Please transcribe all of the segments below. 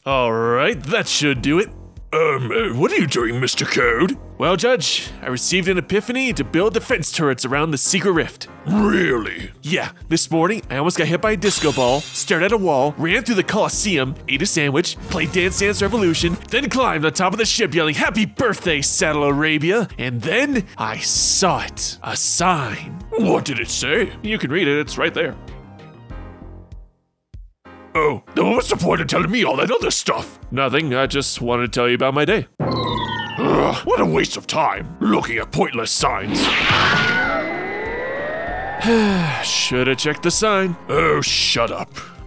Alright, that should do it. What are you doing, Mr. Code? Well, Judge, I received an epiphany to build defense turrets around the secret rift. Really? Yeah, this morning I almost got hit by a disco ball, stared at a wall, ran through the Colosseum, ate a sandwich, played Dance Dance Revolution, then climbed on top of the ship yelling "Happy Birthday, Saddle Arabia," and then I saw it. A sign. What did it say? You can read it, it's right there. Oh, then what's the point of telling me all that other stuff? Nothing, I just wanted to tell you about my day. Ugh, what a waste of time, looking at pointless signs. Should've checked the sign. Oh, shut up.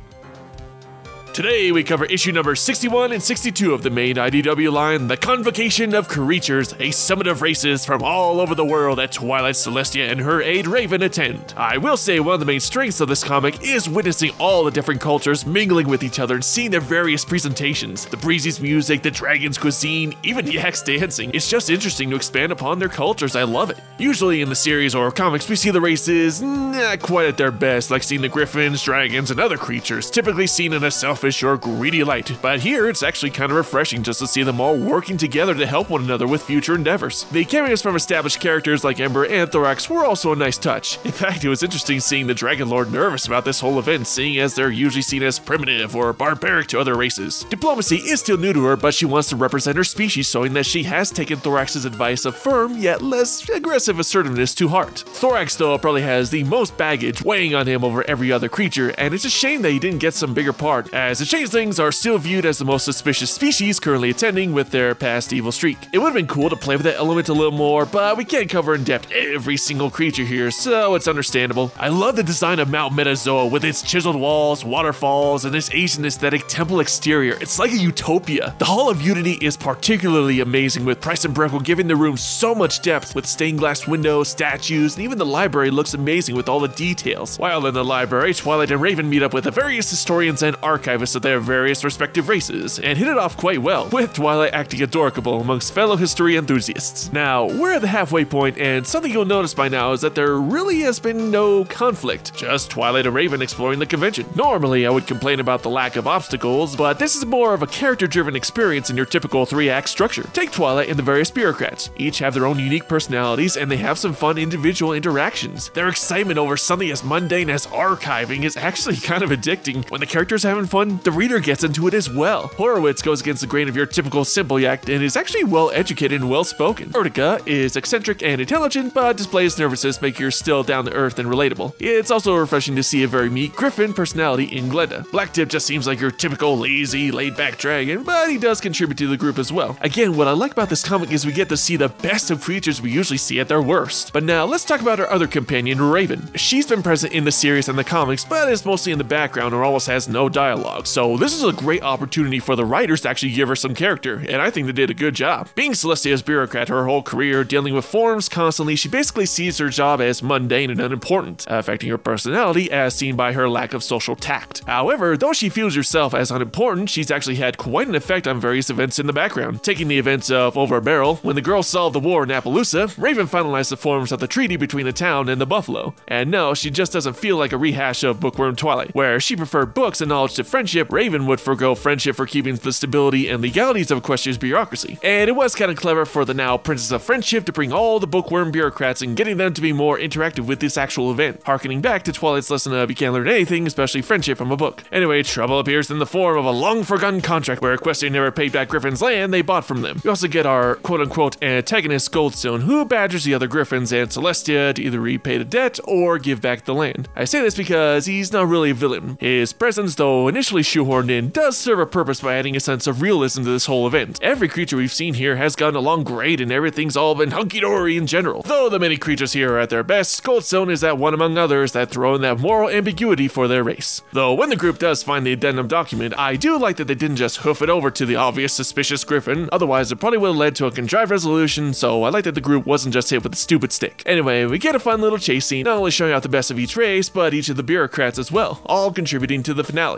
Today we cover issue number 61 and 62 of the main IDW line, The Convocation of Creatures, a summit of races from all over the world that Twilight, Celestia, and her aide Raven attend. I will say one of the main strengths of this comic is witnessing all the different cultures mingling with each other and seeing their various presentations. The breezy's music, the dragon's cuisine, even Yak's dancing. It's just interesting to expand upon their cultures, I love it. Usually in the series or comics we see the races not quite at their best, like seeing the griffins, dragons, and other creatures, typically seen in a selfish or greedy light, but here it's actually kind of refreshing just to see them all working together to help one another with future endeavors. The cameos from established characters like Ember and Thorax were also a nice touch. In fact, it was interesting seeing the Dragon Lord nervous about this whole event, seeing as they're usually seen as primitive or barbaric to other races. Diplomacy is still new to her, but she wants to represent her species, showing that she has taken Thorax's advice of firm yet less aggressive assertiveness to heart. Thorax though probably has the most baggage weighing on him over every other creature, and it's a shame that he didn't get some bigger part, as the changelings are still viewed as the most suspicious species currently attending with their past evil streak. It would have been cool to play with that element a little more, but we can't cover in depth every single creature here, so it's understandable. I love the design of Mount Metazoa with its chiseled walls, waterfalls, and this Asian aesthetic temple exterior. It's like a utopia. The Hall of Unity is particularly amazing, with Price and Breckle giving the room so much depth with stained glass windows, statues, and even the library looks amazing with all the details. While in the library, Twilight and Raven meet up with the various historians and archivists of their various respective races, and hit it off quite well, with Twilight acting adorable amongst fellow history enthusiasts. Now, we're at the halfway point, and something you'll notice by now is that there really has been no conflict, just Twilight and Raven exploring the convention. Normally, I would complain about the lack of obstacles, but this is more of a character-driven experience in your typical 3-act structure. Take Twilight and the various bureaucrats. Each have their own unique personalities, and they have some fun individual interactions. Their excitement over something as mundane as archiving is actually kind of addicting. When the character's having fun, the reader gets into it as well. Horowitz goes against the grain of your typical simple yak and is actually well educated and well spoken. Urtica is eccentric and intelligent, but displays nervousness, making her still down to earth and relatable. It's also refreshing to see a very meek Griffin personality in Glenda. Blacktip just seems like your typical lazy, laid-back dragon, but he does contribute to the group as well. Again, what I like about this comic is we get to see the best of creatures we usually see at their worst. But now let's talk about our other companion, Raven. She's been present in the series and the comics, but is mostly in the background or almost has no dialogue, so this is a great opportunity for the writers to actually give her some character, and I think they did a good job. Being Celestia's bureaucrat her whole career, dealing with forms constantly, she basically sees her job as mundane and unimportant, affecting her personality as seen by her lack of social tact. However, though she feels herself as unimportant, she's actually had quite an effect on various events in the background. Taking the events of Over a Barrel, when the girls solved the war in Appaloosa, Raven finalized the forms of the treaty between the town and the Buffalo. And no, she just doesn't feel like a rehash of Bookworm Twilight, where she preferred books and knowledge to friendship. Raven would forego friendship for keeping the stability and legalities of Equestria's bureaucracy. And it was kind of clever for the now Princess of Friendship to bring all the bookworm bureaucrats and getting them to be more interactive with this actual event, harkening back to Twilight's lesson of you can't learn anything, especially friendship, from a book. Anyway, trouble appears in the form of a long-forgotten contract where Equestria never paid back Griffin's land they bought from them. We also get our quote-unquote antagonist Goldstone, who badgers the other Griffins and Celestia to either repay the debt or give back the land. I say this because he's not really a villain. His presence, though initially shoehorned in, does serve a purpose by adding a sense of realism to this whole event. Every creature we've seen here has gotten along great and everything's all been hunky-dory in general. Though the many creatures here are at their best, Goldstone is that one among others that throw in that moral ambiguity for their race. Though when the group does find the addendum document, I do like that they didn't just hoof it over to the obvious suspicious Griffin, otherwise it probably would have led to a contrived resolution, so I like that the group wasn't just hit with a stupid stick. Anyway, we get a fun little chase scene, not only showing out the best of each race, but each of the bureaucrats as well, all contributing to the finale. In the end,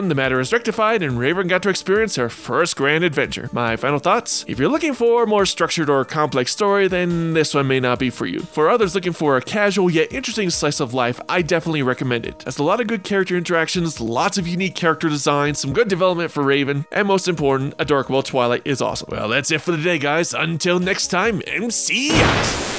done, the matter is rectified, and Raven got to experience her first grand adventure. My final thoughts? If you're looking for a more structured or complex story, then this one may not be for you. For others looking for a casual yet interesting slice of life, I definitely recommend it. There's a lot of good character interactions, lots of unique character design, some good development for Raven, and most important, a dark world Twilight is awesome. Well, that's it for the day, guys. Until next time, MC out!